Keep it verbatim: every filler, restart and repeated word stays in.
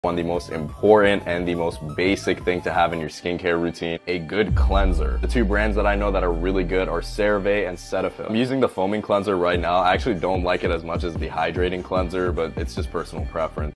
On the most important and the most basic thing to have in your skincare routine, a good cleanser. The two brands that I know that are really good are CeraVe and Cetaphil. I'm using the foaming cleanser right now. I actually don't like it as much as the hydrating cleanser, but it's just personal preference.